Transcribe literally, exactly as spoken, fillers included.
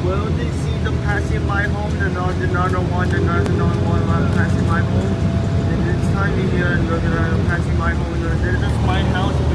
Will they see them passing my home? Another, another one, another, another one uh, passing my home. And this time you hear, look at uh, passing my home. There's just my house.